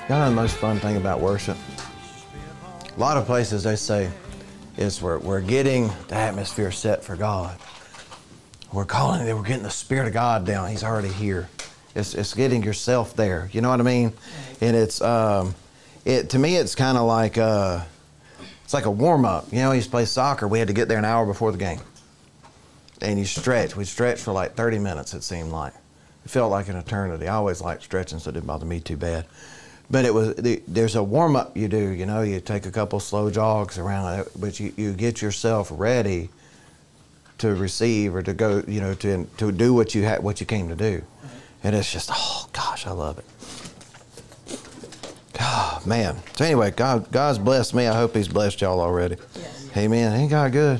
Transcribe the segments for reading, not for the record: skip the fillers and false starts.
You know the most fun thing about worship? A lot of places they say is we're getting the atmosphere set for God. We're getting the Spirit of God down. He's already here. It's getting yourself there. You know what I mean? And it's to me it's kind of like it's like a warm up. You know, we used to play soccer. We had to get there an hour before the game, and you stretch. We stretched for like 30 minutes. It seemed like it felt like an eternity. I always liked stretching, so it didn't bother me too bad. But there's a warm up you do. You know, you take a couple slow jogs around it, but you get yourself ready to receive or to go. You know, to do what you came to do. And it's just, oh gosh, I love it. Oh, man. So anyway, God's blessed me. I hope He's blessed y'all already. Yes. Amen. Ain't God good?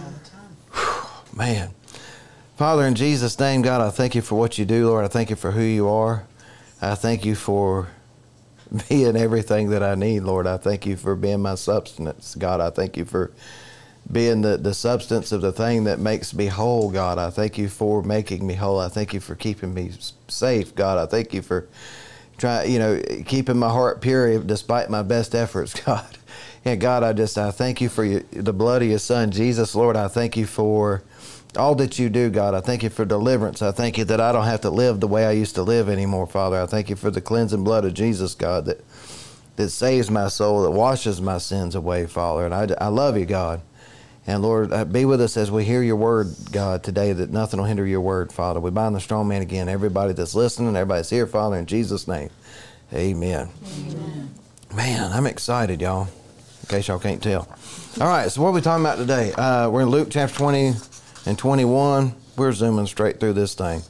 Whew, man. Father, in Jesus' name, God, I thank you for what you do, Lord. I thank you for who you are. I thank you for being everything that I need, Lord. I thank you for being my substance, God. I thank you for being the substance of the thing that makes me whole, God. I thank you for making me whole. I thank you for keeping me safe, God. I thank you for keeping my heart pure despite my best efforts, God. Yeah, God, I thank you for the blood of your Son, Jesus, Lord. I thank you for all that you do, God. I thank you for deliverance. I thank you that I don't have to live the way I used to live anymore, Father. I thank you for the cleansing blood of Jesus, God, that saves my soul, that washes my sins away, Father. And I love you, God. And Lord, be with us as we hear your word, God, today, that nothing will hinder your word, Father. We bind the strong man again. Everybody that's listening, everybody's here, Father, in Jesus' name. Amen. Amen. Man, I'm excited, y'all, in case y'all can't tell. All right, so what are we talking about today? We're in Luke chapter 20 and 21. We're zooming straight through this thing.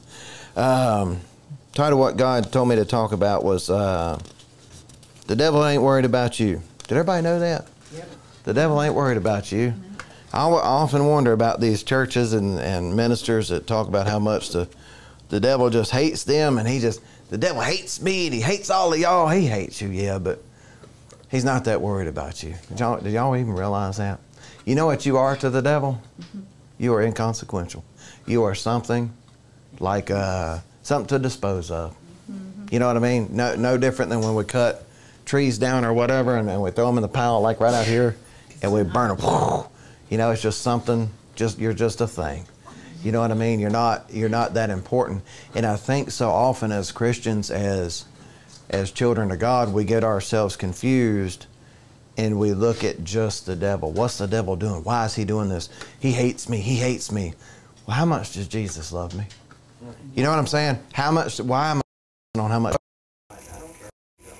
Title what God told me to talk about was the devil ain't worried about you. Did everybody know that? Yep. The devil ain't worried about you. Mm-hmm. I often wonder about these churches and ministers that talk about how much the devil just hates them, and the devil hates me, and he hates all of y'all. He hates you, yeah, but he's not that worried about you. Did y'all even realize that? You know what you are to the devil? Mm-hmm. You are inconsequential. You are something like something to dispose of. Mm-hmm. You know what I mean? No different than when we cut trees down or whatever, and we throw them in the pile like right out here, and we burn them. You know, it's just something. You're just a thing. You know what I mean? You're not that important. And I think so often as Christians, as children of God, we get ourselves confused, and we look at just the devil. What's the devil doing? Why is he doing this? He hates me. He hates me. Well, how much does Jesus love me? You know what I'm saying? Why am I on how much? I don't care.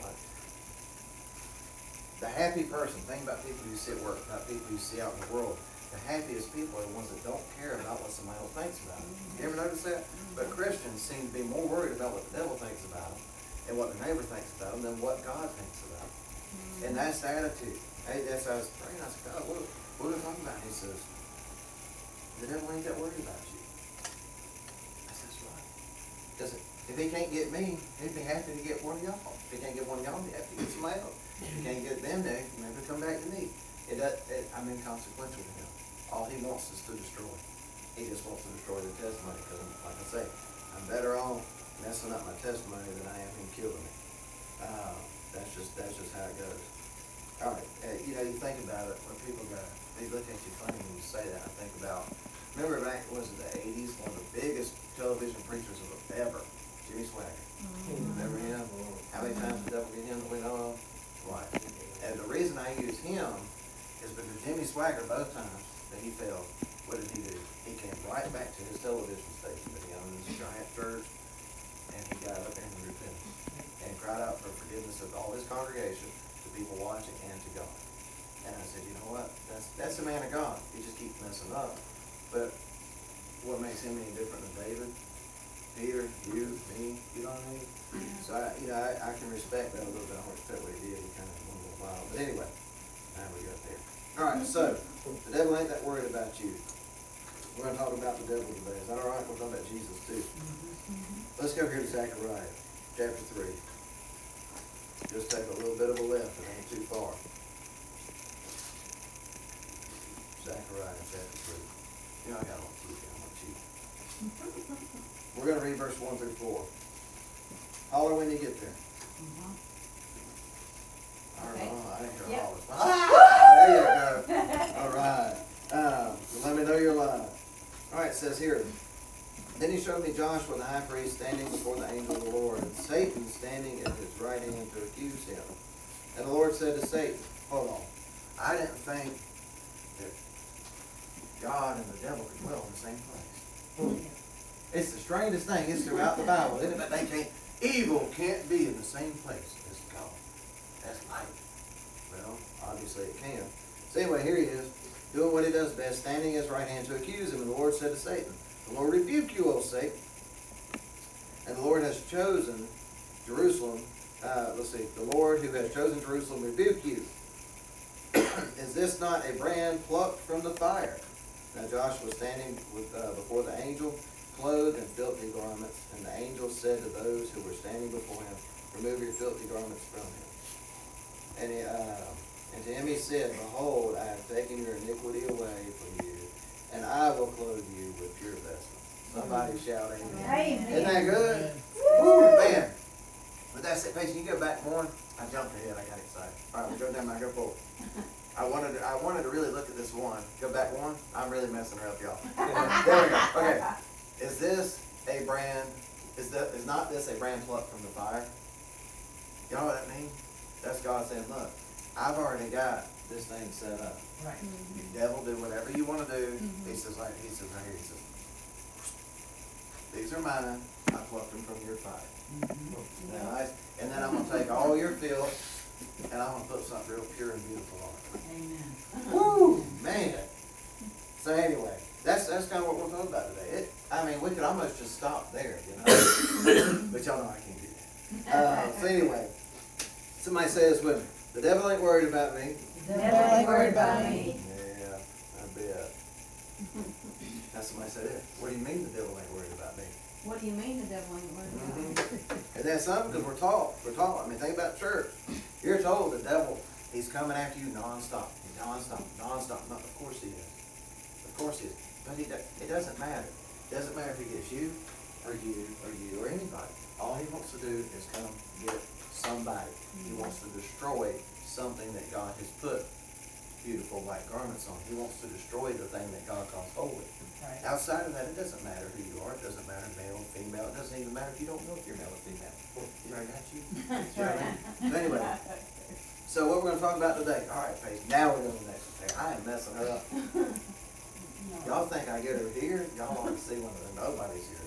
The happy person, think about people you see at work, about people you see out in the world. The happiest people are the ones that don't care about what somebody else thinks about them. You ever notice that? But Christians seem to be more worried about what the devil thinks about them and what the neighbor thinks about them than what God thinks about them. And that's the attitude. That's how I was praying. I said, God, what are we talking about? He says, the devil ain't that worried about you. I said, that's right. Because if he can't get me, he'd be happy to get one of y'all. If he can't get one of y'all, he'd be happy to get somebody else. If he can't get them, then maybe come back to me. I'm inconsequential to him. All he wants is to destroy. He just wants to destroy the testimony because, like I say, I'm better off messing up my testimony than I am him killing me. That's just how it goes. All right, you think about it when people they look at you funny when you say that. I think about, remember back, was it the 80s, one of the biggest television preachers of ever, Jimmy Swaggart. Mm-hmm. Remember him? How many times did the devil get him that we know of? Right. And the reason I use him is because Jimmy Swaggart, both times that he fell, what did he do? He came right back to his television station that he owned in this giant church, and he got up and repented and cried out for forgiveness of all his congregation, to people watching, and to God. And I said, you know what? That's the man of God. He just keeps messing up. But what makes him any different than David, Peter, you, me? You know what I mean? So I can respect that a little bit. I don't respect what he did. He kind of went a little wild. But anyway, now we got there. All right, so the devil ain't that worried about you. We're going to talk about the devil today. Is that all right? We're talking about Jesus too. Let's go here to Zechariah, chapter 3. Just take a little bit of a left. It ain't too far. Zechariah, chapter 3. You know, I got all cheap. I'm not cheap. We're going to read verse 1 through 4. Holler when you get there. Then he showed me Joshua the high priest standing before the angel of the Lord, and Satan standing at his right hand to accuse him. And the Lord said to Satan, hold on, I didn't think that God and the devil could dwell in the same place. It's the strangest thing. It's throughout the Bible, isn't it? But they can't, evil can't be in the same place as God. That's light. Well, obviously it can. So anyway, here he is, doing what he does best, standing at his right hand to accuse him. And the Lord said to Satan, the Lord rebuke you, O Satan. And the Lord has chosen Jerusalem. The Lord who has chosen Jerusalem rebuke you. Is this not a brand plucked from the fire? Now Joshua was standing before the angel, clothed in filthy garments. And the angel said to those who were standing before him, remove your filthy garments from him. And to him he said, behold, I have taken your iniquity away from you, and I will clothe you with pure vestments. Somebody shout amen. Amen. Isn't that good? Woo, man. But that's it. Patient, you go back more. I jumped ahead. I got excited. All right, we'll go down. I go forward. I wanted to really look at this one. Go back one. I'm really messing her up, y'all. There we go. Okay. Is this a brand? Is not this a brand plucked from the fire? You know what that means? That's God saying, look, I've already got this thing set up. Right. You devil, do whatever you want to do. He says right here. He says, these are mine. I plucked them from your fire. Now, and then I'm going to take all your filth, and I'm going to put something real pure and beautiful on it. Amen. Woo, man. So anyway, that's kind of what we're talking about today. We could almost just stop there, you know. But y'all know I can't do that. So anyway, somebody say this with me. The devil ain't worried about me. The devil ain't worried about me. Yeah, I bet. Now somebody said it. What do you mean the devil ain't worried about me? What do you mean the devil ain't worried about me? And that's something because we're taught. Think about church. You're told the devil, he's coming after you nonstop. Nonstop. No, of course he is. Of course he is. But it doesn't matter. It doesn't matter if he gets you or anybody. All he wants to do is come get somebody. He wants to destroy something that God has put beautiful white garments on. He wants to destroy the thing that God calls holy. Right. Outside of that, it doesn't matter who you are. It doesn't matter male or female. It doesn't even matter if you don't know if you're male or female. I got you. So anyway, so what we're going to talk about today. All right, Paige, now we're going to the next thing. I am messing her up. Y'all think I get her here? Y'all want to see one of them. Nobody's here.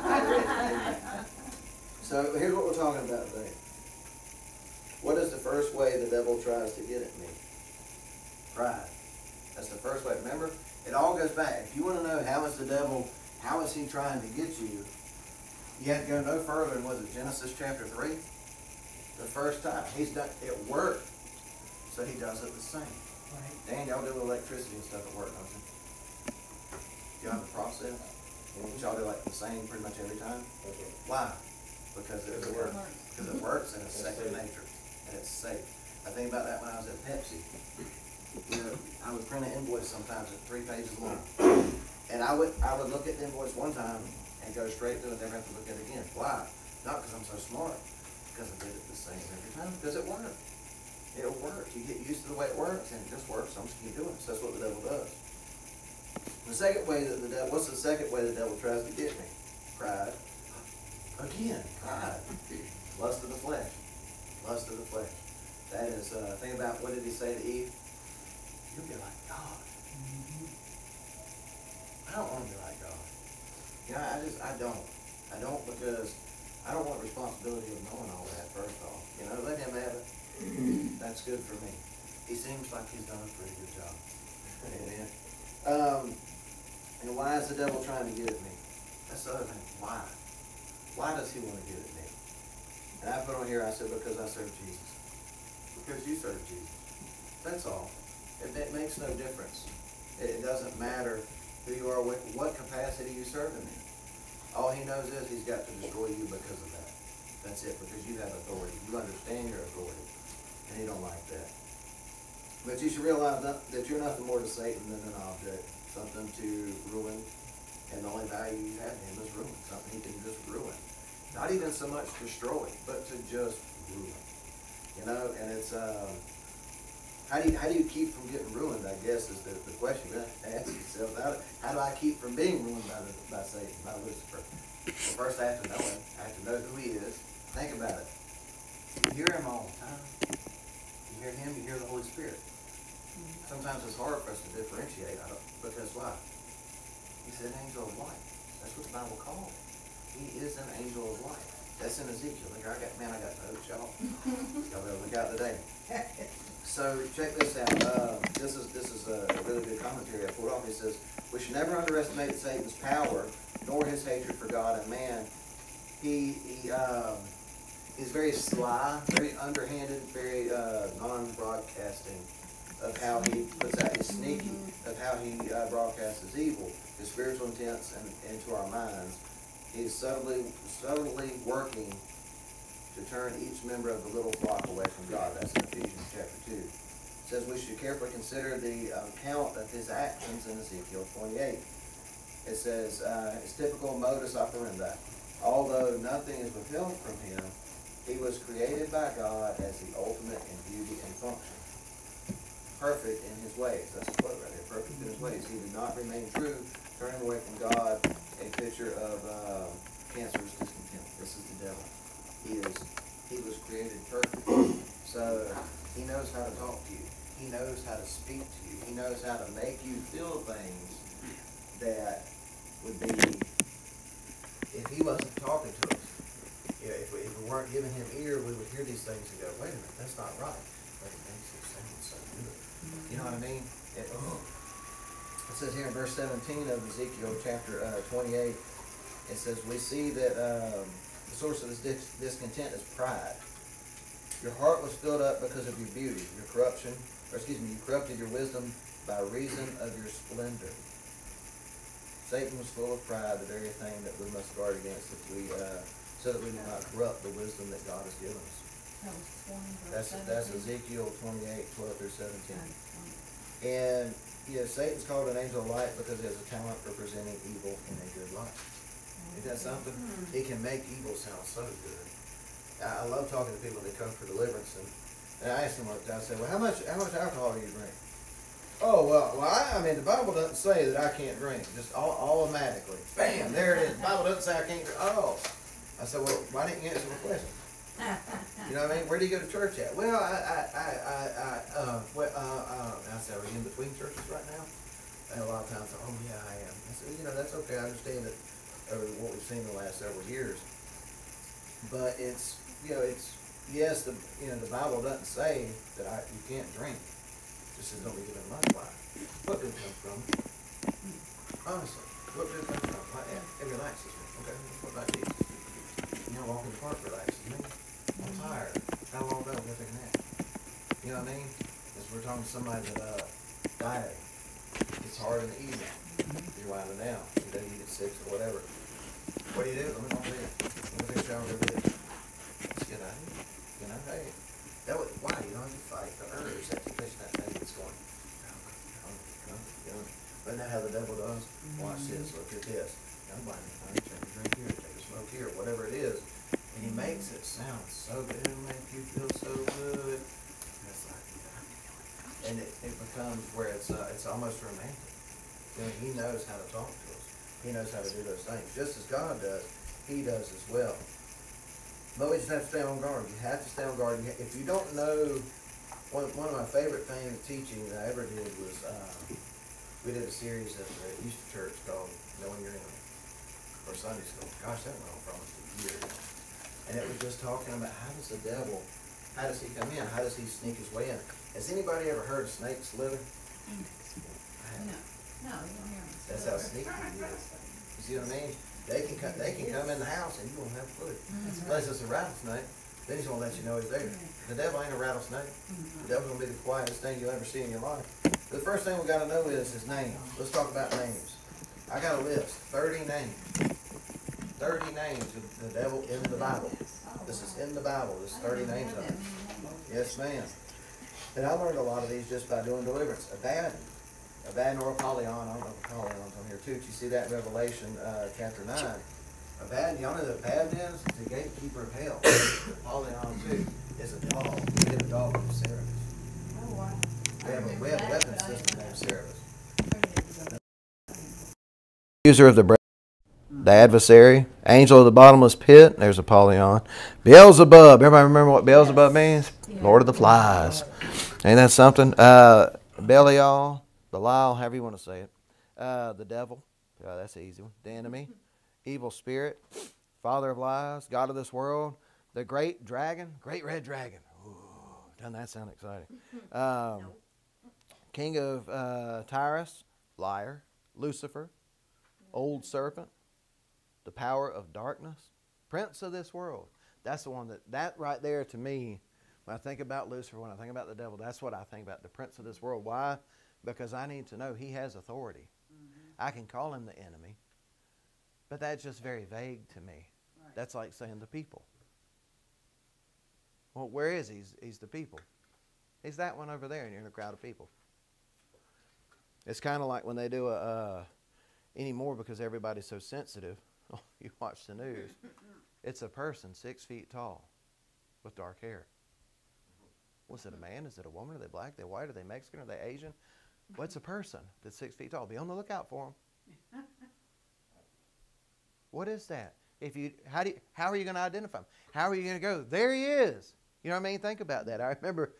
So here's what we're talking about today. What is the first way the devil tries to get at me? Pride. That's the first way. Remember, it all goes back. If you want to know how is he trying to get you, you have to go no further than, was it Genesis chapter 3? The first time. He's done it worked, so he does it the same. Right. Dan, y'all do electricity and stuff at work, don't you? Do y'all have a process? Y'all do like the same pretty much every time? Okay. Why? Because it works. Because it works and it's second nature. And it's safe. I think about that when I was at Pepsi. You know, I would print an invoice sometimes at 3 pages long. And I would look at the invoice one time and go straight to it, never have to look at it again. Why? Not because I'm so smart. Because I did it the same every time. Because it worked. It'll work. You get used to the way it works, and it just works. I'm just keep doing it. So that's what the devil does. The second way that what's the second way the devil tries to get me? Pride. Again, pride. Lust of the flesh. Lust of the flesh. That is, think about, what did he say to Eve? You'll be like God. I don't want to be like God. You know, I don't because I don't want responsibility of knowing all that, first off. You know, let him have it. That's good for me. He seems like he's done a pretty good job. Amen. And why is the devil trying to get at me? That's the other thing. Why? Why does he want to get at me? And I put on here, I said, because I serve Jesus. Because you serve Jesus. That's all. It makes no difference. It doesn't matter who you are, what capacity you serve him in. All he knows is he's got to destroy you because of that. That's it, because you have authority. You understand your authority. And he don't like that. But you should realize that you're nothing more to Satan than an object. Something to ruin. And the only value you have in him is ruin. Something he can just ruin. Not even so much destroy, but to just ruin. You know, and it's, How do you keep from getting ruined, I guess, is the question to ask yourself. How do I keep from being ruined by Satan, by Lucifer? Well, first I have to know him. I have to know who he is. Think about it. You hear him all the time. You hear him, you hear the Holy Spirit. Sometimes it's hard for us to differentiate, because why? He's an angel of light. That's what the Bible calls him. He is an angel of light. That's in Ezekiel. I got notes, y'all. Y'all better look out today. So check this out. This is a really good commentary I pulled off. It says, we should never underestimate Satan's power, nor his hatred for God and man. He is very sly, very underhanded, very non-broadcasting of how he puts out his sneaky, of how he broadcasts his evil, his spiritual intents into our minds. He's subtly working to turn each member of the little flock away from God. That's in Ephesians chapter 2. It says we should carefully consider the account of his actions in Ezekiel 28. It says his typical modus operandi. Although nothing is withheld from him, he was created by God as the ultimate in beauty and function. Perfect in his ways. That's a quote right there. Perfect in his ways. He did not remain true, turning away from God. A picture of cancerous discontent. This is the devil. He was created perfect. So he knows how to talk to you. He knows how to speak to you. He knows how to make you feel things that would be, if he wasn't talking to us, if we weren't giving him ear, we would hear these things and go, wait a minute, that's not right. But it makes it sound so good. You know what I mean? It says here in verse 17 of Ezekiel chapter 28, it says, we see that the source of this discontent is pride. Your heart was filled up because of your beauty, you corrupted your wisdom by reason of your splendor. Satan was full of pride, the very thing that we must guard against so that we do not corrupt the wisdom that God has given us. That was 20, That's Ezekiel 28, 12 through 17. And Satan's called an angel of light because he has a talent for presenting evil in a good light. Isn't that something? He can make evil sound so good. I love talking to people that come for deliverance, and I ask them like that. I say, well, how much alcohol do you drink? Oh, well, I mean, the Bible doesn't say that I can't drink, just automatically. Bam, there it is. The Bible doesn't say I can't drink. Oh. I said, well, why didn't you answer the question? You know what I mean? Where do you go to church at? Well, I said, are you in between churches right now? And a lot of times, oh yeah, I am. I said, that's okay. I understand that over what we've seen in the last several years. But it's yes, the Bible doesn't say that you can't drink. It just says don't be given much wine. What good comes from it? Honestly, what good comes from it? It relaxes me. Okay, what about you? Walk in the park relaxes me. I'm tired. How long ago? I'm gonna take a nap. You know what I mean? As we're talking to somebody that dieting. It's hard in the evening. You're winding down. You get sick or whatever. What do you do? Let me go to bed. Let me take a shower and go to bed. Let's get out of here. Hey. Why? You don't have to fight the urge, that temptation, that thing that's going, Isn't that how the devil does? Watch this. Look at this. Nobody, take a drink here, take a smoke here, whatever it is. And he makes it sound so good. It'll make you feel so good. And it's like, and it becomes where it's almost romantic. He knows how to talk to us. He knows how to do those things. Just as God does, he does as well. But we just have to stay on guard. You have to stay on guard. If you don't know, one of my favorite things teaching that I ever did was we did a series at the Easter Church called Knowing Your Enemy, or Sunday school. Gosh, that went on for almost a year. And it was just talking about how does the devil, how does he come in? How does he sneak his way in? Has anybody ever heard a snake slither? No, you don't hear me. That's how sneaky he is. You see what I mean? They can come in the house and you won't have a clue. Unless it's a rattlesnake, then he's gonna let you know he's there. The devil ain't a rattlesnake. The devil's gonna be the quietest thing you'll ever see in your life. The first thing we gotta know is his name. Let's talk about names. I got a list, 30 names. 30 names of the devil in the Bible. This is in the Bible. There's 30 names of him. Yes, ma'am. And I learned a lot of these just by doing deliverance. Abaddon or Apollyon. I don't know if Apollyon's on here too. You see that in Revelation chapter 9. Abaddon, y'all know that Abaddon is the gatekeeper of hell. Apollyon too is a dog. He did a dog from Syracuse. Oh, wow. We have a weapon system named Cerebus. Accuser of the brethren, the adversary, angel of the bottomless pit. There's Apollyon. Beelzebub. Everybody remember what Beelzebub means? Lord of the flies. Ain't that something? Belial, Belial, however you want to say it. The devil. That's an easy one. The enemy. Evil spirit. Father of lies. God of this world. The great dragon. Great red dragon. Ooh, doesn't that sound exciting? King of Tyrus. Liar. Lucifer. Old serpent. The power of darkness. Prince of this world. That's the one that right there to me, when I think about Lucifer, when I think about the devil, that's what I think about, the prince of this world. Why? Because I need to know he has authority. I can call him the enemy, but that's just very vague to me. Right. That's like saying the people. Well, where is he? He's the people. He's that one over there, and you're in a crowd of people. It's kind of like when they do anymore, because everybody's so sensitive. You watch the news. It's a person 6 feet tall with dark hair. Was it a man? Is it a woman? Are they black? Are they white? Are they Mexican? Are they Asian? What's a person that's 6 feet tall? Be on the lookout for them. What is that? How are you going to identify him? How are you going to go? There he is. You know what I mean? Think about that. I remember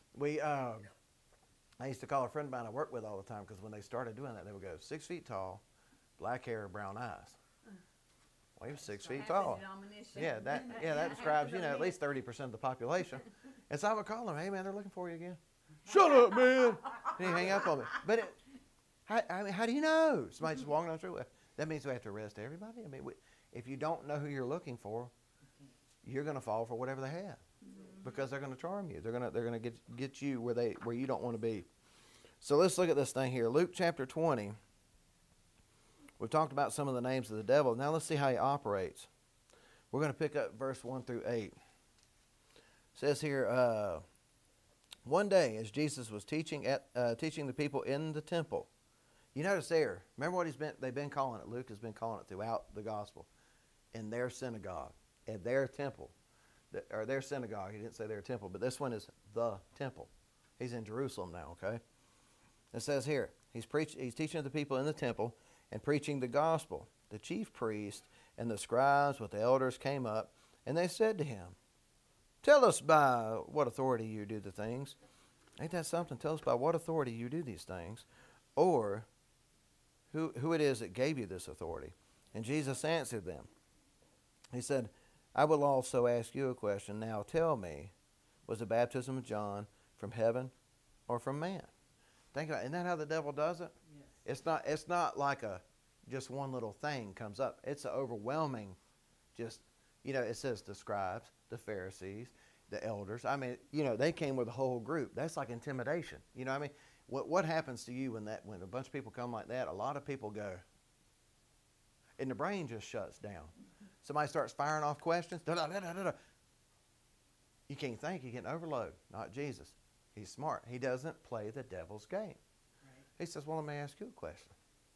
I used to call a friend of mine I worked with all the time, because when they started doing that, they would go 6 feet tall, black hair, brown eyes. Well, he was 6 feet tall. Yeah, that describes, at least 30% of the population. And so I would call him, hey, man, they're looking for you again. Shut up, man. And he'd hang up on me. But how do you know? Somebody just walking down the street. That means we have to arrest everybody? I mean, if you don't know who you're looking for, you're going to fall for whatever they have, because they're going to charm you. They're going to get you where you don't want to be. So let's look at this thing here. Luke chapter 20. We've talked about some of the names of the devil. Now let's see how he operates. We're going to pick up verse 1 through 8. It says here, one day as Jesus was teaching the people in the temple. You notice there, remember what they've been calling it. Luke has been calling it throughout the gospel. In their synagogue, at their temple, or their synagogue. He didn't say their temple, but this one is the temple. He's in Jerusalem now, okay? It says here, he's teaching the people in the temple and preaching the gospel. The chief priests and the scribes with the elders came up, and they said to him, tell us by what authority you do the things. Ain't that something? Tell us by what authority you do these things, or who it is that gave you this authority. And Jesus answered them. He said, I will also ask you a question. Now tell me, was the baptism of John from heaven or from man? Think about it. Isn't that how the devil does it? Yes. It's not like just one little thing comes up. It's an overwhelming, it says the scribes, the Pharisees, the elders. I mean, they came with a whole group. That's like intimidation. You know what I mean? What happens to you when a bunch of people come like that? A lot of people go, and the brain just shuts down. Somebody starts firing off questions. You can't think. You get an overload. Not Jesus. He's smart. He doesn't play the devil's game. Right. He says, well, let me ask you a question.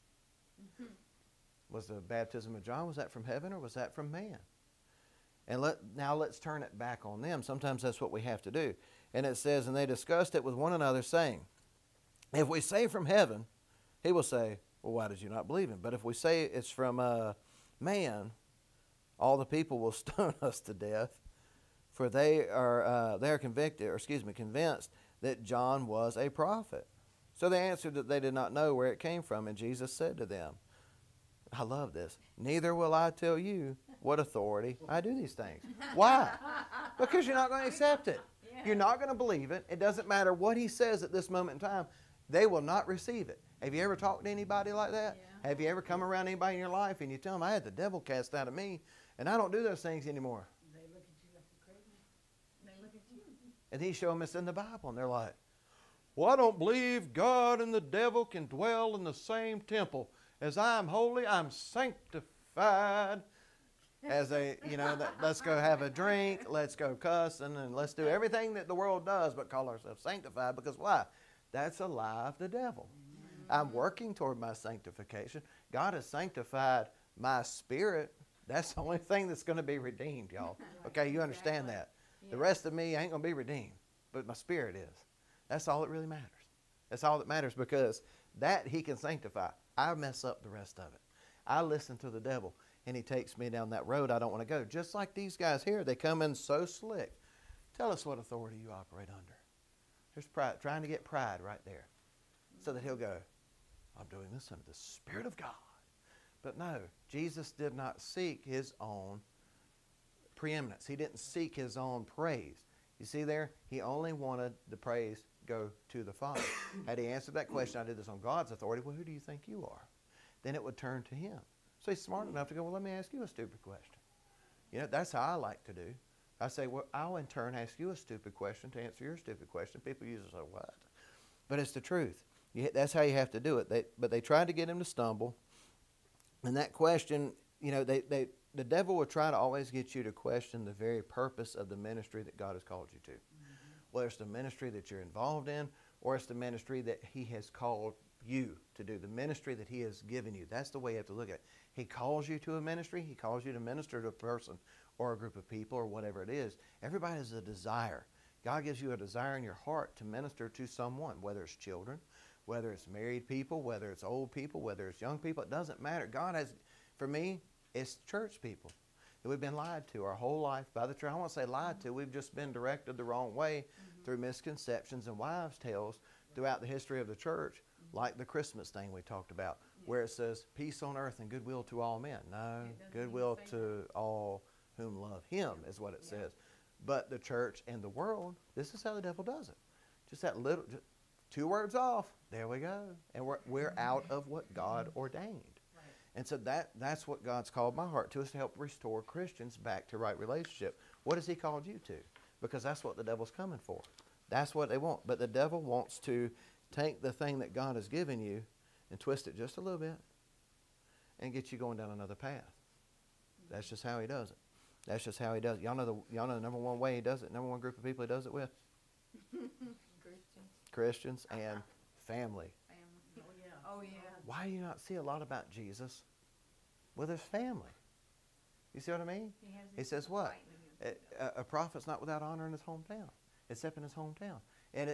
Was the baptism of John, was that from heaven or was that from man? And now let's turn it back on them. Sometimes that's what we have to do. And it says, and they discussed it with one another, saying, if we say from heaven, he will say, well, why did you not believe him? But if we say it's from man, all the people will stone us to death, for they are convinced that John was a prophet. So they answered that they did not know where it came from, and Jesus said to them, I love this, neither will I tell you what authority I do these things. Why? Because you're not going to accept it. You're not going to believe it. It doesn't matter what he says at this moment in time. They will not receive it. Have you ever talked to anybody like that? Yeah. Have you ever come around anybody in your life and you tell them, I had the devil cast out of me, and I don't do those things anymore? They look at you like you're crazy. They look at you. And he showed them it's in the Bible, and they're like, well, I don't believe God and the devil can dwell in the same temple. As I'm holy, I'm sanctified. As let's go have a drink, let's go cuss, and let's do everything that the world does but call ourselves sanctified. Because why? That's a lie of the devil. I'm working toward my sanctification. God has sanctified my spirit. That's the only thing that's going to be redeemed, y'all. Okay, you understand that. The rest of me ain't going to be redeemed, but my spirit is. That's all that really matters. That's all that matters, because that he can sanctify. I mess up the rest of it. I listen to the devil, and he takes me down that road I don't want to go. Just like these guys here, they come in so slick. Tell us what authority you operate under. There's pride, trying to get pride right there, so that he'll go, I'm doing this under the Spirit of God. But no, Jesus did not seek his own preeminence. He didn't seek his own praise. You see there? He only wanted the praise go to the Father. Had he answered that question, I did this on God's authority, well, who do you think you are? Then it would turn to him. So he's smart enough to go, well, let me ask you a stupid question. You know, that's how I like to do. I say, well, I'll in turn ask you a stupid question to answer your stupid question. People usually say, what? But it's the truth. That's how you have to do it. But they tried to get him to stumble. And that question, you know, the devil will try to always get you to question the very purpose of the ministry that God has called you to. Mm-hmm. Whether it's the ministry that you're involved in, or it's the ministry that he has called you to do, the ministry that he has given you. That's the way you have to look at it. He calls you to a ministry. He calls you to minister to a person or a group of people or whatever it is. Everybody has a desire. God gives you a desire in your heart to minister to someone, whether it's children, whether it's married people, whether it's old people, whether it's young people. It doesn't matter. God has, for me, it's church people that we've been lied to our whole life by the church. I won't say lied to. We've just been directed the wrong way through misconceptions and wives' tales throughout the history of the church, like the Christmas thing we talked about, where it says peace on earth and goodwill to all men. No, goodwill to all whom love him is what it says. But the church and the world, this is how the devil does it. Just that little, just 2 words off, there we go. And we're out of what God ordained. Right. And so that's what God's called my heart to, is to help restore Christians back to right relationship. What has he called you to? Because that's what the devil's coming for. That's what they want. But the devil wants to take the thing that God has given you and twist it just a little bit and get you going down another path. That's just how he does it. That's just how he does it. Y'all know the number one way he does it, number one group of people he does it with? Christians and family. Oh, yeah. Oh, yeah. Why do you not see a lot about Jesus with his family? You see what I mean? He says what? A prophet's not without honor in his hometown, except in his hometown. And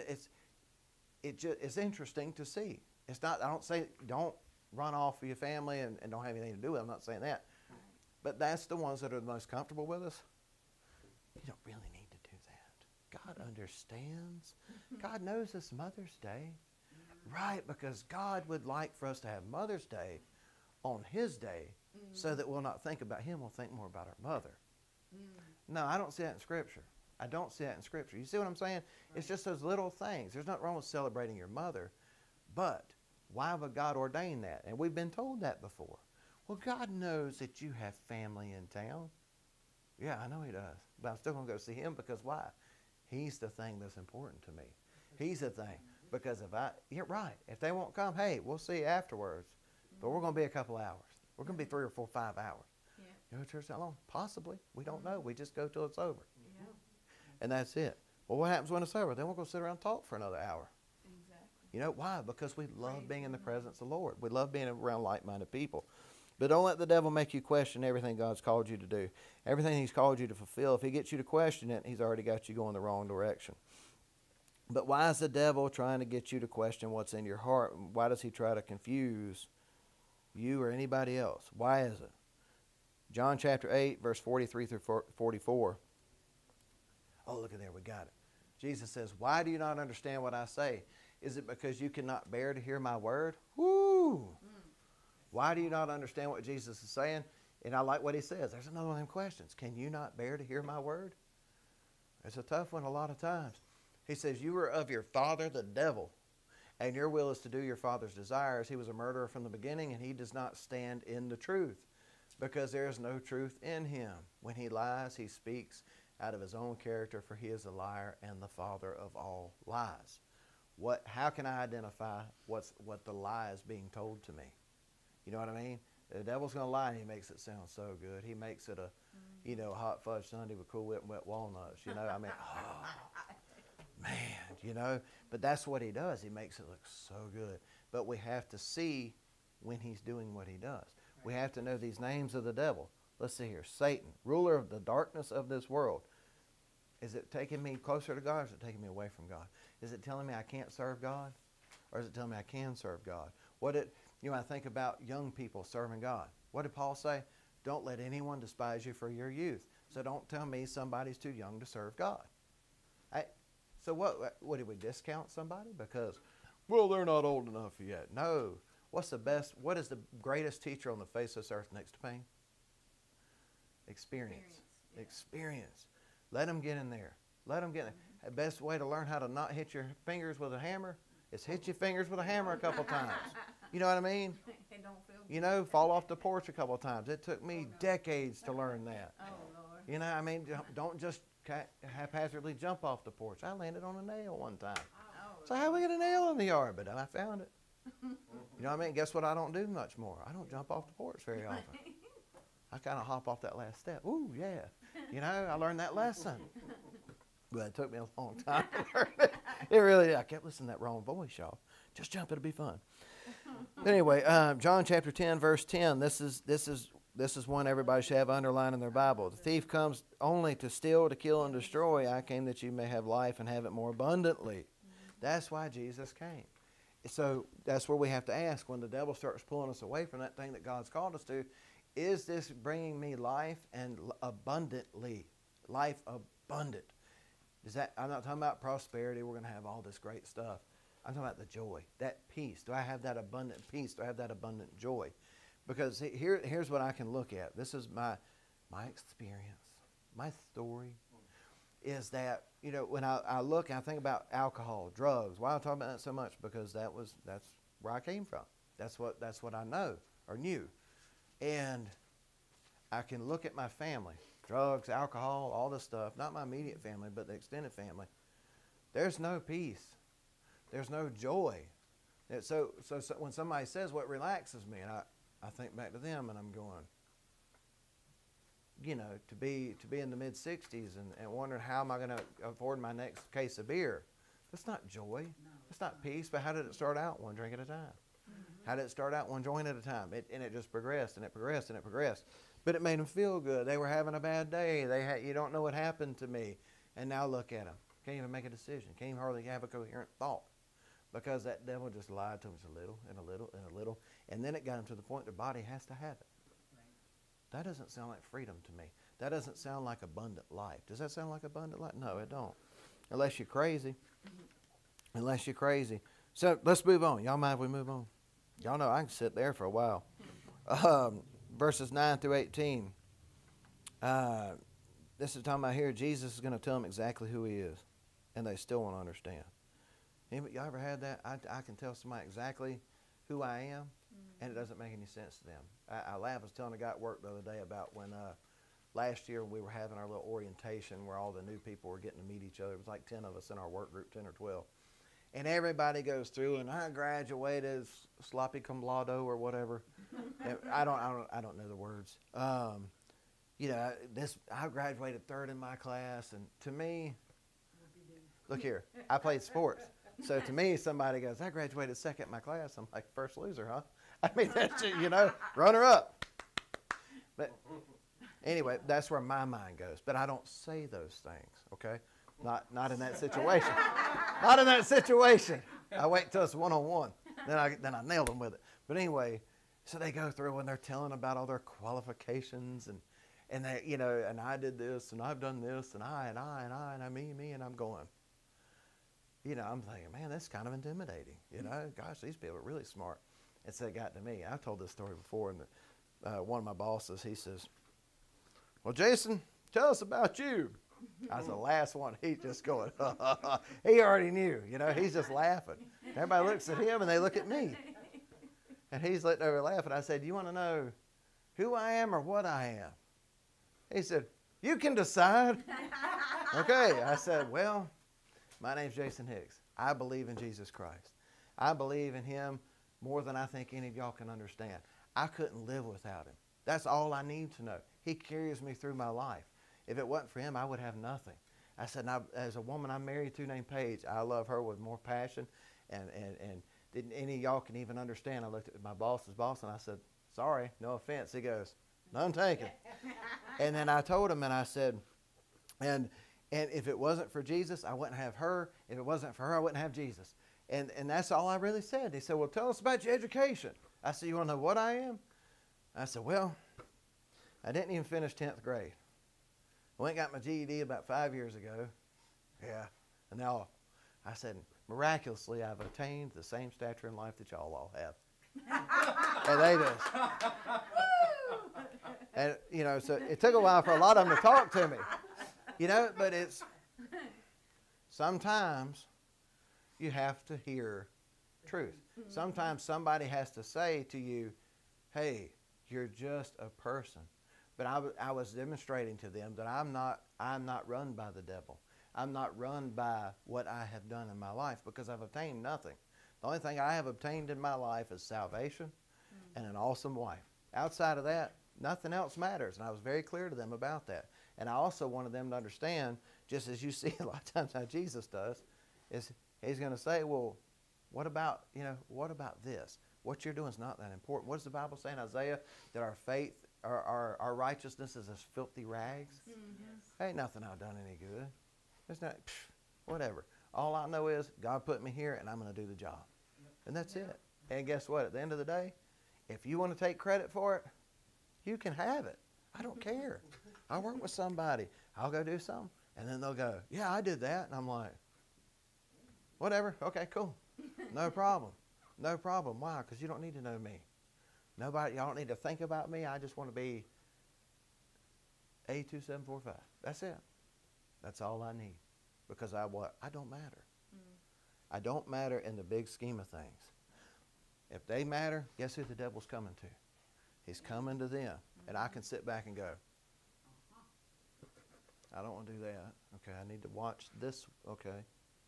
it's interesting to see. It's not, I don't say don't run off with your family and don't have anything to do with it. I'm not saying that. Right. But that's the ones that are the most comfortable with us. You don't really need to do that. God understands. God knows it's Mother's Day. Right, because God would like for us to have Mother's Day on his day so that we'll not think about him, we'll think more about our mother. No, I don't see that in Scripture. I don't see that in Scripture. You see what I'm saying? Right. It's just those little things. There's nothing wrong with celebrating your mother, but why would God ordain that? And we've been told that before. Well, God knows that you have family in town. Yeah, I know he does. But I'm still going to go see him because why? He's the thing that's important to me. He's the thing. Because you're right. If they won't come, hey, we'll see you afterwards. But we're going to be a couple hours. We're going to be 3 or 4, 5 hours. Yeah. You go to church that long? Possibly. We don't know. We just go till it's over. Yeah. And that's it. Well, what happens when it's over? Then we'll go sit around and talk for another hour. Exactly. You know why? Because we love being in the presence of the Lord. We love being around like-minded people. But don't let the devil make you question everything God's called you to do. Everything he's called you to fulfill. If he gets you to question it, he's already got you going the wrong direction. But why is the devil trying to get you to question what's in your heart? Why does he try to confuse you or anybody else? Why is it? John chapter 8, verse 43 through 44. Oh, look at there. We got it. Jesus says, why do you not understand what I say? Is it because you cannot bear to hear my word? Woo! Why do you not understand what Jesus is saying? And I like what he says. There's another one of them questions. Can you not bear to hear my word? It's a tough one a lot of times. He says, you are of your father, the devil, and your will is to do your father's desires. He was a murderer from the beginning, and he does not stand in the truth, because there is no truth in him. When he lies, he speaks out of his own character, for he is a liar and the father of all lies. How can I identify what the lie is being told to me? You know what I mean? The devil's going to lie, and he makes it sound so good. He makes it a hot fudge sundae with Cool Whip and wet walnuts. I mean, man, but that's what he does. He makes it look so good. But we have to see when he's doing what he does. Right. We have to know these names of the devil. Let's see here. Satan, ruler of the darkness of this world. Is it taking me closer to God, or is it taking me away from God? Is it telling me I can't serve God? or does it tell me I can serve God? I think about young people serving God. What did Paul say? Don't let anyone despise you for your youth. So don't tell me somebody's too young to serve God. So what did we discount somebody? Because, well, they're not old enough yet. No. What is the greatest teacher on the face of this earth next to pain? Experience. Yeah. Experience. Let them get in there. Let them get in there. The best way to learn how to not hit your fingers with a hammer is hit your fingers with a hammer a couple times. You know what I mean? It don't feel good. Fall off the porch a couple times. It took me decades to learn that. Oh, Lord. I mean, don't just haphazardly jump off the porch. I landed on a nail one time. Oh, So how we get a nail in the yard? But I found it. You know what I mean? Guess what I don't do much more? I don't jump off the porch very often. I kind of hop off that last step. Ooh, yeah. I learned that lesson. But it took me a long time to learn it. It really did. I kept listening to that wrong voice, y'all. Just jump, it'll be fun. Anyway, John chapter 10, verse 10. This is one everybody should have underlined in their Bible. The thief comes only to steal, to kill, and destroy. I came that you may have life and have it more abundantly. That's why Jesus came. So that's where we have to ask, when the devil starts pulling us away from that thing that God's called us to, is this bringing me life and abundantly? Life abundant. I'm not talking about prosperity. We're going to have all this great stuff. I'm talking about the joy, that peace. Do I have that abundant peace? Do I have that abundant joy? Because here's what I can look at. This is my experience, my story, is that, when I look and I think about alcohol, drugs. Why am I talking about that so much? Because that's where I came from. That's what I know or knew. And I can look at my family, drugs, alcohol, all this stuff, not my immediate family, but the extended family. There's no peace. There's no joy. So when somebody says what relaxes me, and I think back to them and I'm going, to be in the mid-60s and wondering how am I going to afford my next case of beer. That's not joy. That's not peace. But how did it start out? One drink at a time. How did it start out? One joint at a time. And it just progressed and it progressed and it progressed. But it made them feel good. They were having a bad day. You don't know what happened to me. And now look at them. Can't even make a decision. Can't even hardly have a coherent thought. Because that devil just lied to them just a little and a little and a little. And then it got them to the point their body has to have it. That doesn't sound like freedom to me. That doesn't sound like abundant life. Does that sound like abundant life? No, it don't. Unless you're crazy. Unless you're crazy. So let's move on. Y'all mind if we move on? Y'all know I can sit there for a while. Verses 9 through 18. This is talking about here. Jesus is going to tell them exactly who he is. And they still won't understand. Y'all ever had that? I can tell somebody exactly who I am, and it doesn't make any sense to them. I laugh. I was telling a guy at work the other day about when last year we were having our little orientation where all the new people were getting to meet each other. It was like 10 of us in our work group, 10 or 12. And everybody goes through, and I graduated sloppy cum laude or whatever. I don't know the words. I graduated third in my class, and to me, look here, I played sports. So to me, somebody goes, I graduated second in my class. I'm like, first loser, huh? I mean, that's, runner up. But anyway, that's where my mind goes. But I don't say those things, okay? Not in that situation. Not in that situation. I wait till it's one-on-one. Then I nail them with it. But anyway, so they go through and they're telling about all their qualifications and they, and I did this and I've done this and I and me and I'm going. I'm thinking, man, that's kind of intimidating. Gosh, these people are really smart. And so it got to me. I've told this story before, and one of my bosses, he says, well, Jason, tell us about you. I was the last one. He's just going, he already knew, he's just laughing. Everybody looks at him and they look at me. And he's letting over laughing. I said, do you want to know who I am or what I am? He said, you can decide. Okay. I said, well, my name's Jason Hicks. I believe in Jesus Christ. I believe in him more than I think any of y'all can understand. I couldn't live without him. That's all I need to know. He carries me through my life. If it wasn't for him, I would have nothing. I said, now, as a woman I'm married to named Paige, I love her with more passion. And didn't any of y'all can even understand. I looked at my boss's boss and I said, sorry, no offense. He goes, none taken. And then I told him and I said, and if it wasn't for Jesus, I wouldn't have her. If it wasn't for her, I wouldn't have Jesus. And that's all I really said. He said, well, tell us about your education. I said, you want to know what I am? I said, well, I didn't even finish 10th grade. I went and got my GED about 5 years ago. Yeah. And now, I said, miraculously, I've attained the same stature in life that y'all all have. And they do. And, you know, so it took a while for a lot of them to talk to me. You know, but it's, sometimes you have to hear truth. Sometimes somebody has to say to you, hey, you're just a person. But I was demonstrating to them that I'm not run by the devil. I'm not run by what I have done in my life because I've obtained nothing. The only thing I have obtained in my life is salvation and an awesome wife. Outside of that, nothing else matters. And I was very clear to them about that. And I also wanted them to understand, just as you see a lot of times how Jesus does, is he's going to say, well, what about this? What you're doing is not that important. What does the Bible say in Isaiah? That our faith, our righteousness is as filthy rags? Ain't nothing I've done any good. It's not, whatever. All I know is God put me here and I'm going to do the job. And that's it. And guess what? At the end of the day, if you want to take credit for it, you can have it. I don't care. I work with somebody. I'll go do something. And then they'll go, yeah, I did that. And I'm like, whatever. Okay, cool. No problem. No problem. Why? Because you don't need to know me. Y'all don't need to think about me. I just want to be A2745. That's it. That's all I need. Because I don't matter. I don't matter in the big scheme of things. If they matter, guess who the devil's coming to? He's coming to them. And I can sit back and go, I don't want to do that. Okay, I need to watch this. Okay.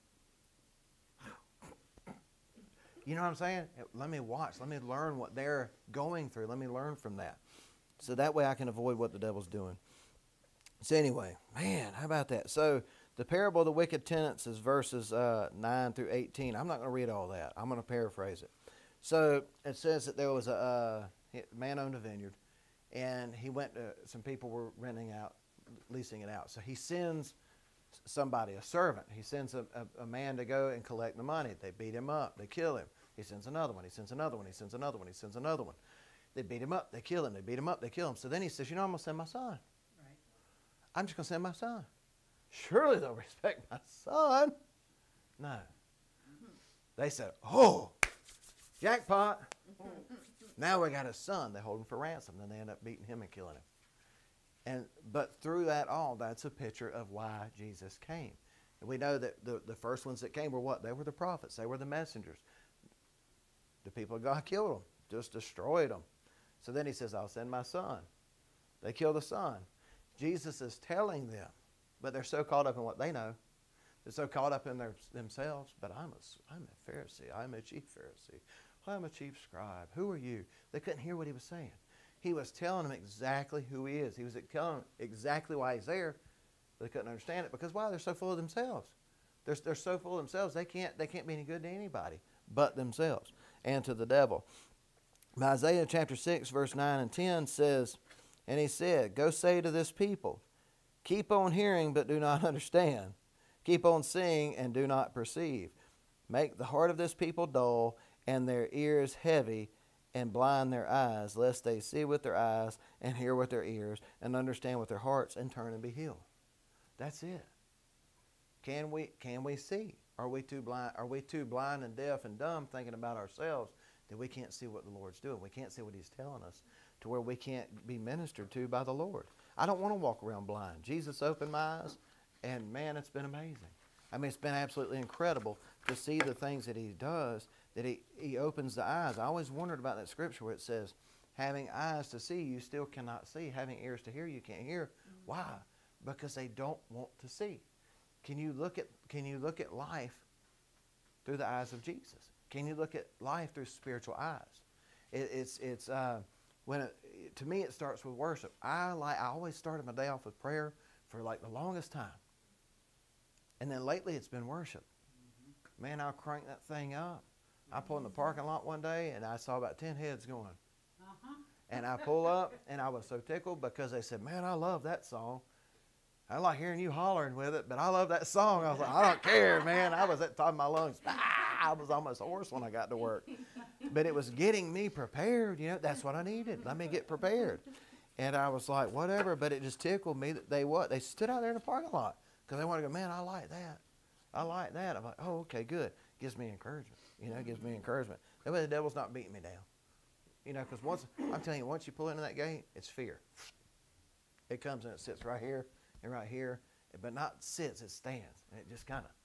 You know what I'm saying? Let me watch. Let me learn what they're going through. Let me learn from that. So that way I can avoid what the devil's doing. So anyway, man, how about that? So the parable of the wicked tenants is verses 9 through 18. I'm not going to read all that. I'm going to paraphrase it. So it says that there was a man owned a vineyard, and he went to, some people were leasing it out. So he sends somebody, a servant. He sends a man to go and collect the money. They beat him up. They kill him. He sends another one. He sends another one. He sends another one. He sends another one. They beat him up. They kill him. They beat him up. They kill him. So then he says, you know, I'm going to send my son. Right. I'm just going to send my son. Surely they'll respect my son. No. They said, oh, jackpot. Now we got his son. They hold him for ransom. Then they end up beating him and killing him. But through that all, that's a picture of why Jesus came. And we know that the first ones that came were what? They were the prophets. They were the messengers. The people of God killed them, just destroyed them. So then he says, I'll send my son. They kill the son. Jesus is telling them, but they're so caught up in what they know. They're so caught up in themselves. But I'm a Pharisee. I'm a chief Pharisee. I'm a chief scribe. Who are you? They couldn't hear what he was saying. He was telling them exactly who he is. He was telling them exactly why he's there. They couldn't understand it because why? They're so full of themselves. They're so full of themselves they can't be any good to anybody but themselves and to the devil. Isaiah chapter 6 verse 9 and 10 says, and he said, go say to this people, keep on hearing but do not understand. Keep on seeing and do not perceive. Make the heart of this people dull and their ears heavy, and blind their eyes, lest they see with their eyes and hear with their ears and understand with their hearts and turn and be healed. That's it. Can we see? Are we too blind? Are we too blind and deaf and dumb thinking about ourselves that we can't see what the Lord's doing? We can't see what he's telling us to where we can't be ministered to by the Lord. I don't want to walk around blind. Jesus opened my eyes, and man, it's been amazing. I mean, it's been absolutely incredible to see the things that he does, that he opens the eyes. I always wondered about that scripture where it says, having eyes to see, you still cannot see. Having ears to hear, you can't hear. Why? Because they don't want to see. Can you look at life through the eyes of Jesus? Can you look at life through spiritual eyes? To me, it starts with worship. I always started my day off with prayer for like the longest time. And then lately it's been worship. Man, I'll crank that thing up. I pulled in the parking lot one day and I saw about 10 heads going. And I pull up and I was so tickled because they said, man, I love that song. I like hearing you hollering with it, but I love that song. I was like, I don't care, man. I was at the top of my lungs. Ah! I was almost hoarse when I got to work. But it was getting me prepared. You know, that's what I needed. Let me get prepared. And I was like, whatever. But it just tickled me that they stood out there in the parking lot because they wanted to go, man, I like that. I like that. I'm like, oh, okay, good. Gives me encouragement. You know, gives me encouragement. That way the devil's not beating me down. You know, because I'm telling you, once you pull into that gate, it's fear. It comes and it sits right here and right here. But not sits, it stands. And it just kind of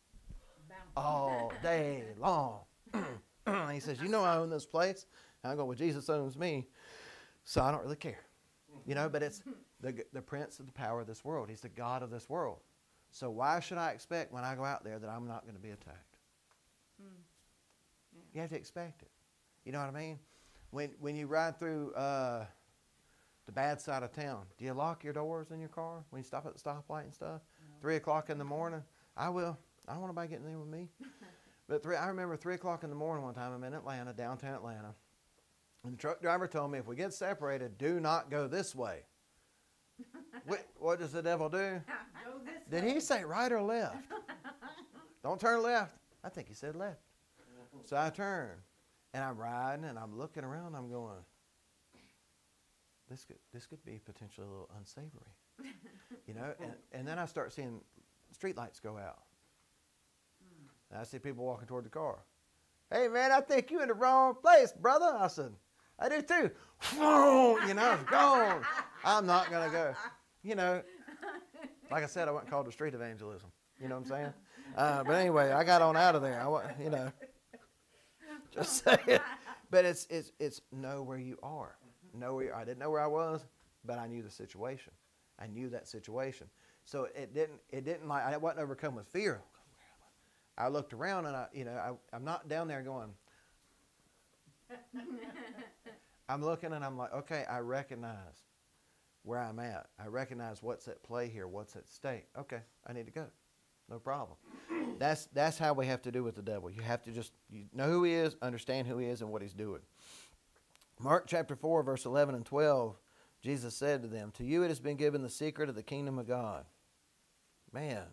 all day long. He says, you know I own this place. And I go, well, Jesus owns me, so I don't really care. You know, but it's the prince of the power of this world. He's the God of this world. So why should I expect when I go out there that I'm not going to be attacked? Yeah. You have to expect it. You know what I mean? When you ride through the bad side of town, do you lock your doors in your car when you stop at the stoplight and stuff? No. 3 o'clock in the morning? I will. I don't want nobody getting in with me. But I remember 3 o'clock in the morning one time I'm in Atlanta, downtown Atlanta, and the truck driver told me if we get separated, do not go this way. What does the devil do? Go this Did way. he say right or left? Don't turn left. I think he said left. So I turn, and I'm riding, and I'm looking around, and I'm going, this could be potentially a little unsavory. You know, and then I start seeing street lights go out. And I see people walking toward the car. Hey, man, I think you're in the wrong place, brother. I said, I do too. You know, gone. I'm not going to go. You know, like I said, I wasn't called to street evangelism. You know what I'm saying? But anyway, I got on out of there. You know, just saying. But it's know where you are. I didn't know where I was, but I knew the situation. I knew that situation. So it didn't like, I wasn't overcome with fear. I looked around and I'm not down there going, I'm looking and I'm like, okay, I recognize where I'm at. I recognize what's at play here, what's at stake. Okay, I need to go. No problem. That's how we have to do with the devil. You have to you know who he is, understand who he is and what he's doing. Mark chapter 4, verse 11 and 12, Jesus said to them, to you it has been given the secret of the kingdom of God. Man.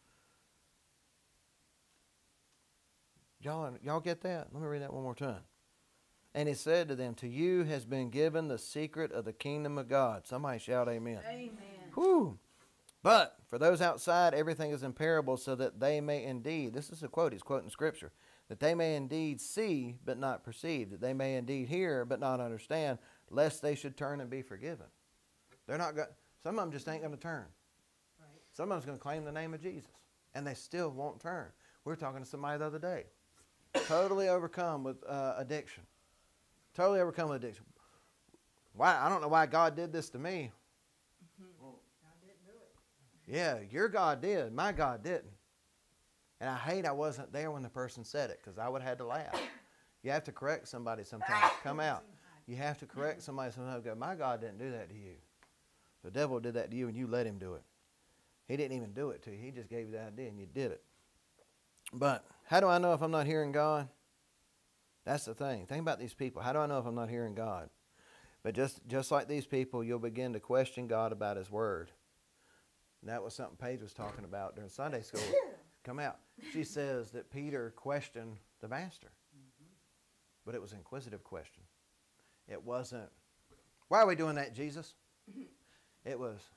Y'all get that? Let me read that one more time. And he said to them, to you has been given the secret of the kingdom of God. Somebody shout amen. Amen. Whew. But for those outside, everything is in parables so that they may indeed, this is a quote, he's quoting scripture, that they may indeed see but not perceive, that they may indeed hear but not understand, lest they should turn and be forgiven. They're not going. Some of them just ain't going to turn. Right. Some of them's going to claim the name of Jesus, and they still won't turn. We were talking to somebody the other day, totally overcome with addiction. Totally overcome with addiction. Why? I don't know why God did this to me. God didn't do it. Yeah, your God did. My God didn't. And I wasn't there when the person said it because I would have had to laugh. You have to correct somebody sometimes. Come out. You have to correct somebody sometimes. Go, my God didn't do that to you. The devil did that to you and you let him do it. He didn't even do it to you. He just gave you the idea and you did it. But how do I know if I'm not hearing God? That's the thing. Think about these people. How do I know if I'm not hearing God? But just like these people, you'll begin to question God about his word. And that was something Paige was talking about during Sunday school. Come out. She says that Peter questioned the master. But it was an inquisitive question. It wasn't, why are we doing that, Jesus? It was,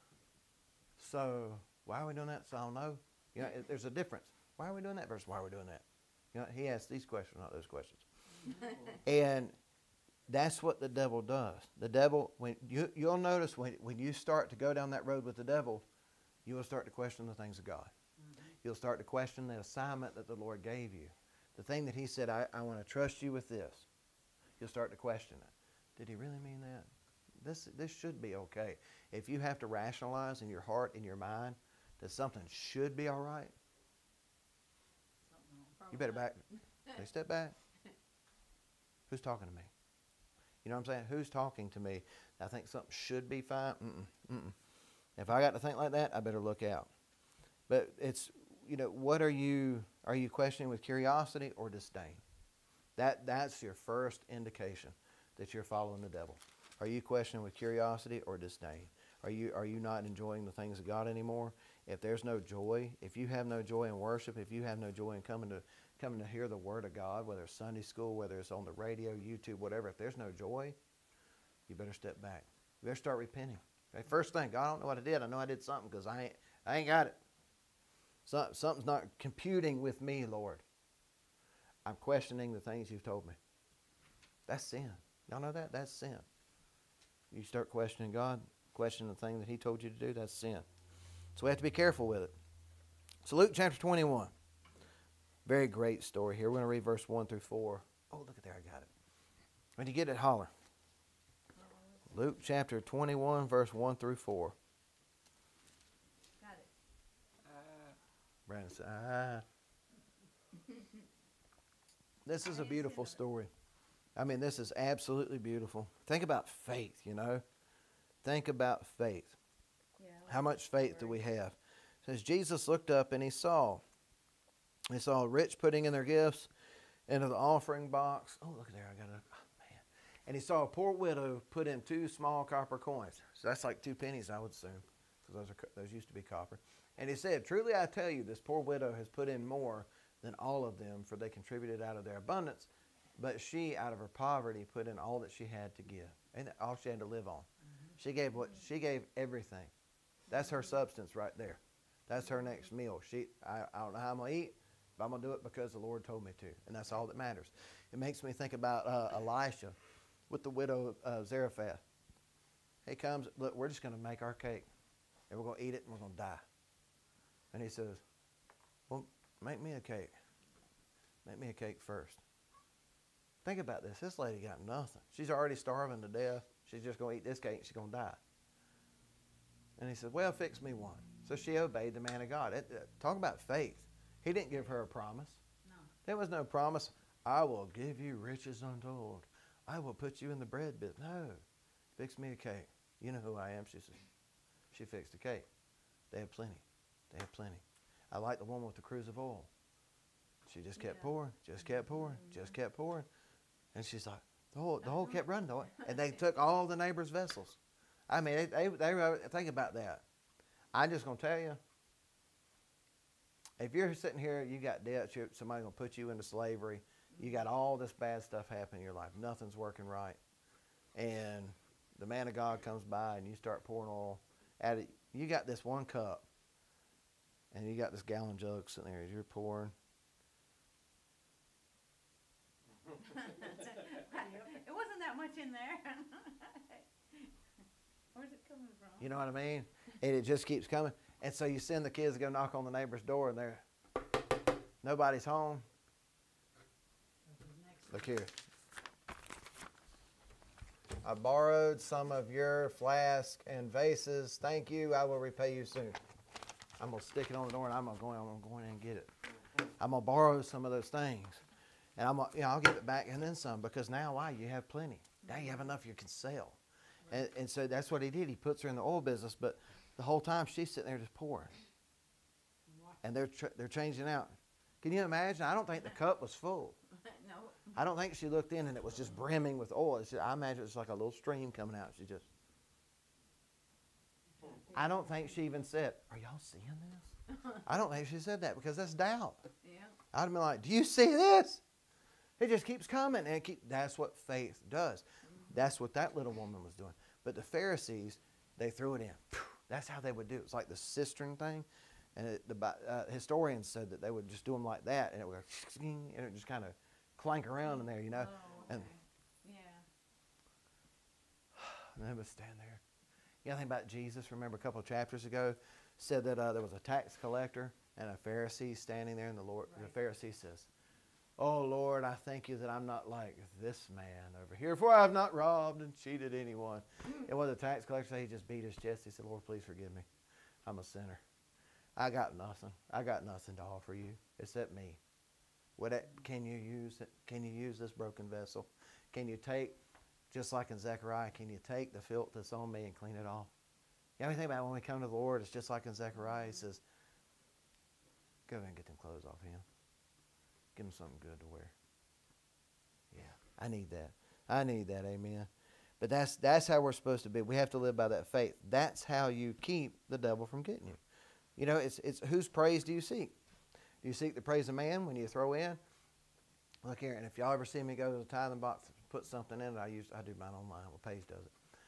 so why are we doing that? So I'll know. You know, there's a difference. Why are we doing that versus why are we doing that? You know, he asks these questions, not those questions. And that's what the devil does. The devil, when you'll notice when you start to go down that road with the devil, you will start to question the things of God. You'll start to question the assignment that the Lord gave you. The thing that he said, I want to trust you with this. You'll start to question it. Did he really mean that? This should be okay. If you have to rationalize in your heart, in your mind, that something should be all right, you better back. They step back. Who's talking to me? You know what I'm saying? Who's talking to me? I think something should be fine. If I got to think like that, I better look out. But it's, you know, what are you questioning with curiosity or disdain? That's your first indication that you're following the devil. Are you questioning with curiosity or disdain? Are you not enjoying the things of God anymore? If there's no joy, if you have no joy in worship, if you have no joy in coming coming to hear the Word of God, whether it's Sunday school, whether it's on the radio, YouTube, whatever, if there's no joy, you better step back. You better start repenting. Okay? First thing, God, I don't know what I did. I know I did something because I ain't got it. Something's not computing with me, Lord. I'm questioning the things you've told me. That's sin. Y'all know that? That's sin. You start questioning God, questioning the thing that He told you to do, that's sin. So we have to be careful with it. So Luke chapter 21. Very great story here. We're going to read verse 1 through 4. Oh, look at there, I got it. When you get it, holler. Luke chapter 21, verse 1 through 4. Got it. Brandon said, This is a beautiful story. I mean, this is absolutely beautiful. Think about faith, you know. Think about faith. Yeah, How much faith do we have? It says, Jesus looked up and he saw rich putting in their gifts into the offering box. Oh, look at there. I got it. Oh, man. And he saw a poor widow put in 2 small copper coins. So that's like 2 pennies, I would assume, because those used to be copper. And he said, truly I tell you, this poor widow has put in more than all of them, for they contributed out of their abundance. But she, out of her poverty, put in all that she had to give. And all she had to live on. Mm-hmm. She gave everything. That's her substance right there. That's her next meal. I don't know how I'm going to eat, but I'm going to do it because the Lord told me to. And that's all that matters. It makes me think about Elisha with the widow of Zarephath. He comes, look, we're just going to make our cake. And we're going to eat it and we're going to die. And he says, well, make me a cake. Make me a cake first. Think about this. This lady got nothing. She's already starving to death. She's just going to eat this cake and she's going to die. And he said, well, fix me one. So she obeyed the man of God. Talk about faith. He didn't give her a promise. No. There was no promise. I will give you riches untold. I will put you in the bread business. No. Fix me a cake. You know who I am. She said, she fixed a cake. They had plenty. They had plenty. I like the woman with the cruse of oil. She just kept pouring, just kept pouring, just kept pouring. And she's like, the whole kept running, though. And they took all the neighbors' vessels. I mean, they think about that. I'm just going to tell you, if you're sitting here, you got debts, somebody's going to put you into slavery, you got all this bad stuff happening in your life, nothing's working right, and the man of God comes by and you start pouring oil at it, you got this one cup, and you got this gallon jug sitting there as you're pouring. It wasn't that much in there. Where's it coming from? You know what I mean? And it just keeps coming. And so you send the kids to go knock on the neighbor's door, and nobody's home. Look here. I borrowed some of your flask and vases. Thank you. I will repay you soon. I'm going to stick it on the door, and I'm going to go in and get it. I'm going to borrow some of those things. And I'll give it back and then some, because now why? You have plenty. Now you have enough you can sell. And so that's what he did. He puts her in the oil business, but the whole time she's sitting there just pouring. And they're changing out. Can you imagine? I don't think the cup was full. No. I don't think she looked in and it was just brimming with oil. I imagine it was like a little stream coming out. I don't think she even said, are y'all seeing this? I don't think she said that, because that's doubt. Yeah. I'd have been like, do you see this? It just keeps coming. And that's what faith does. That's what that little woman was doing. But the Pharisees, they threw it in. That's how they would do it. It's like the cistern thing. And the historians said that they would just do them like that, and it would go, and it would just kind of clank around in there, you know. Oh, okay. And yeah. they would stand there. You know, think about Jesus. Remember a couple of chapters ago, said that there was a tax collector and a Pharisee standing there, and the Pharisee says, oh, Lord, I thank you that I'm not like this man over here, for I have not robbed and cheated anyone. And what the tax collector said, he just beat his chest. He said, Lord, please forgive me. I'm a sinner. I got nothing. I got nothing to offer you except me. Can you use it? Can you use this broken vessel? Can you take, just like in Zechariah, can you take the filth that's on me and clean it off? You know, think about when we come to the Lord, it's just like in Zechariah. He says, go ahead and get them clothes off him. Give him something good to wear. Yeah, I need that. I need that, amen. But that's how we're supposed to be. We have to live by that faith. That's how you keep the devil from getting you. You know, it's whose praise do you seek? Do you seek the praise of man when you throw in? Look here, and if y'all ever see me go to the tithing box, put something in it, I do mine online. Well, Paige does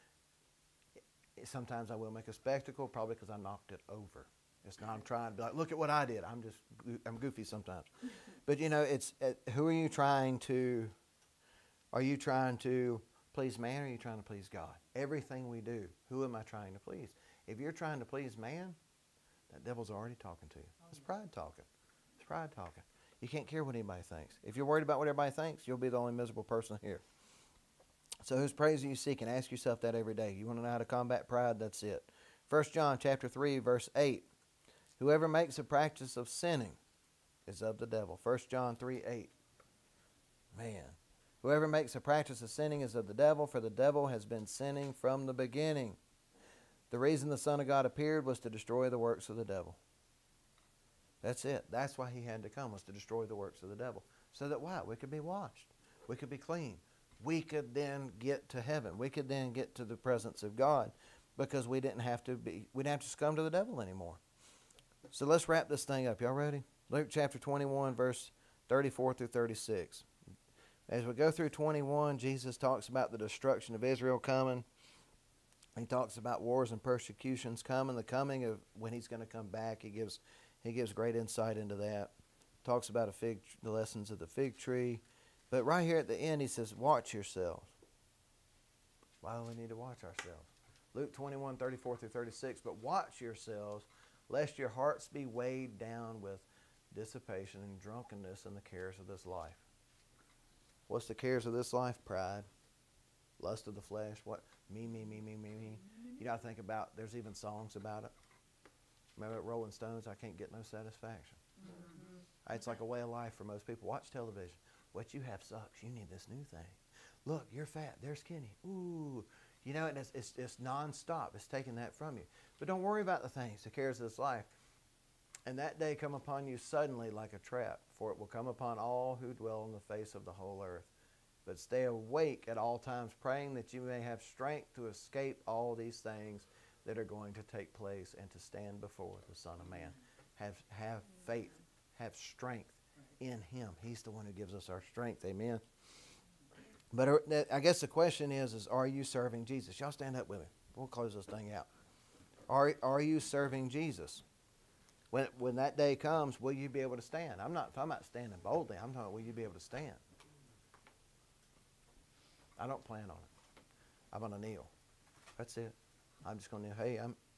it. Sometimes I will make a spectacle, probably because I knocked it over. It's not I'm trying to be like, look at what I did. I'm goofy sometimes. But you know, it's who are you trying to? Are you trying to please man, or are you trying to please God? Everything we do, who am I trying to please? If you're trying to please man, that devil's already talking to you. It's pride talking. It's pride talking. You can't care what anybody thinks. If you're worried about what everybody thinks, you'll be the only miserable person here. So whose praise are you seeking? Ask yourself that every day. You want to know how to combat pride? That's it. 1 John chapter 3, verse 8. Whoever makes a practice of sinning is of the devil. 1 John 3, 8. Man. Whoever makes a practice of sinning is of the devil, for the devil has been sinning from the beginning. The reason the Son of God appeared was to destroy the works of the devil. That's it. That's why he had to come, was to destroy the works of the devil. So that what? We could be washed. We could be clean. We could then get to heaven. We could then get to the presence of God, because we didn't have to succumb to the devil anymore. So let's wrap this thing up. Y'all ready? Luke chapter 21, verse 34 through 36. As we go through 21, Jesus talks about the destruction of Israel coming. He talks about wars and persecutions coming, the coming of when he's going to come back. He gives great insight into that. Talks about the lessons of the fig tree. But right here at the end, he says, watch yourselves. Why do we need to watch ourselves? Luke 21, 34 through 36. But watch yourselves, lest your hearts be weighed down with dissipation and drunkenness and the cares of this life. What's the cares of this life? Pride. Lust of the flesh. What? Me. You got to think about, there's even songs about it. Remember at Rolling Stones, I can't get no satisfaction. Mm-hmm. It's like a way of life for most people. Watch television. What you have sucks. You need this new thing. Look, you're fat. They're skinny. Ooh. You know, and it's nonstop. It's taking that from you. But don't worry about the things, the cares of this life. And that day come upon you suddenly like a trap, for it will come upon all who dwell on the face of the whole earth. But stay awake at all times, praying that you may have strength to escape all these things that are going to take place and to stand before the Son of Man. Have faith, have strength in Him. He's the one who gives us our strength. Amen. But I guess the question is are you serving Jesus? Y'all stand up with me. We'll close this thing out. Are you serving Jesus? When that day comes, will you be able to stand? I'm not talking about standing boldly. I'm talking about will you be able to stand? I don't plan on it. I'm going to kneel. That's it. I'm just going to kneel. Hey,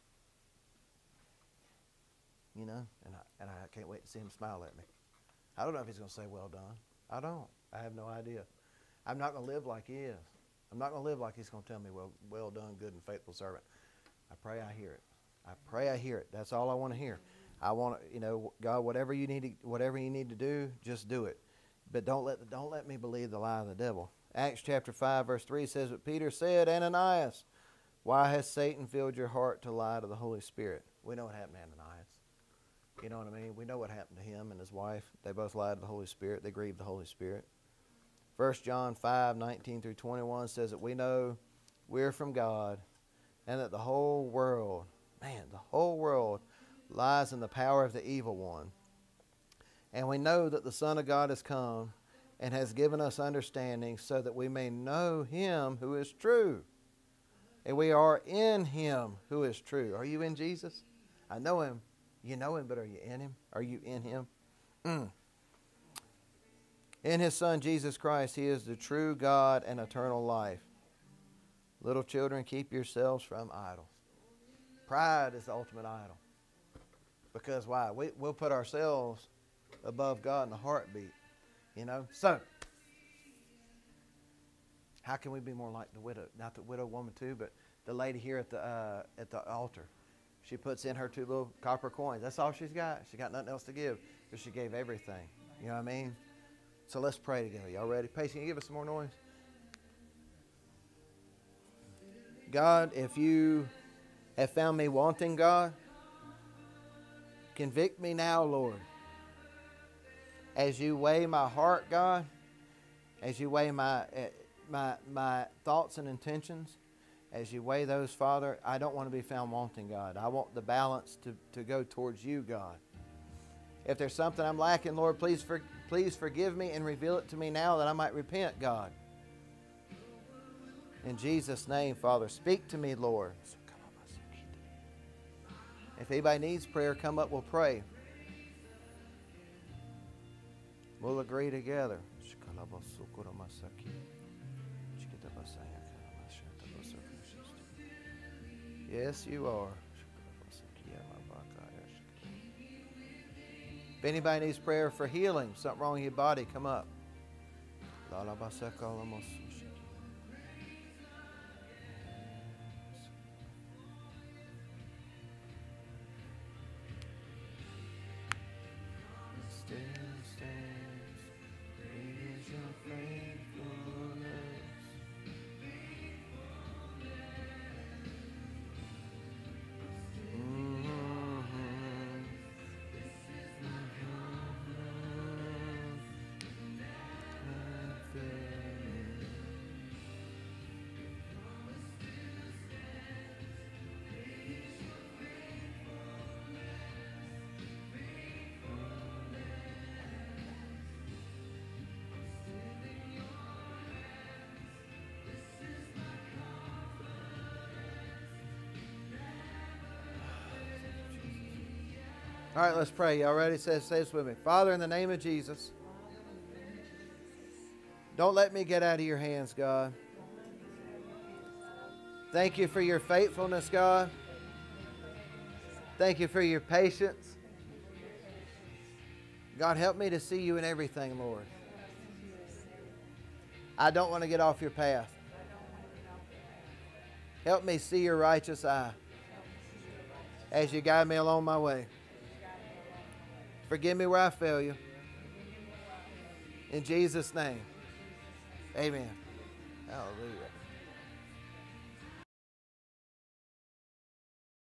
and I can't wait to see him smile at me. I don't know if he's going to say, well done. I don't. I have no idea. I'm not going to live like he is. I'm not going to live like he's going to tell me, well done, good and faithful servant. I pray I hear it. I pray I hear it. That's all I want to hear. I want to, God, whatever you need to do, just do it. But don't let me believe the lie of the devil. Acts chapter 5, verse 3 says, but Peter said, Ananias, why has Satan filled your heart to lie to the Holy Spirit? We know what happened to Ananias. You know what I mean? We know what happened to him and his wife. They both lied to the Holy Spirit. They grieved the Holy Spirit. 1 John 5, 19 through 21 says that we know we're from God and that the whole world lies in the power of the evil one. And we know that the Son of God has come and has given us understanding so that we may know Him who is true. And we are in Him who is true. Are you in Jesus? I know Him. You know Him, but are you in Him? Are you in Him? In His Son, Jesus Christ, He is the true God and eternal life. Little children, keep yourselves from idols. Pride is the ultimate idol. Because why? We'll put ourselves above God in a heartbeat. So how can we be more like the widow? Not the widow woman too, but the lady here at the altar. She puts in her 2 little copper coins. That's all she's got. She got nothing else to give, because she gave everything. You know what I mean? So let's pray together. Y'all ready? Pace, can you give us some more noise? God, if you have found me wanting, God, convict me now, Lord. As you weigh my heart, God, as you weigh my thoughts and intentions, as you weigh those, Father, I don't want to be found wanting, God. I want the balance to go towards you, God. If there's something I'm lacking, Lord, please Please forgive me and reveal it to me now that I might repent, God. In Jesus' name, Father, speak to me, Lord. If anybody needs prayer, come up, we'll pray. We'll agree together. Yes, you are. If anybody needs prayer for healing, something wrong with your body, come up. All right, let's pray. Y'all ready? Say this with me. Father, in the name of Jesus, don't let me get out of your hands, God. Thank you for your faithfulness, God. Thank you for your patience. God, help me to see you in everything, Lord. I don't want to get off your path. Help me see your righteous eye as you guide me along my way. Forgive me where I fail you. In Jesus' name, amen. Hallelujah.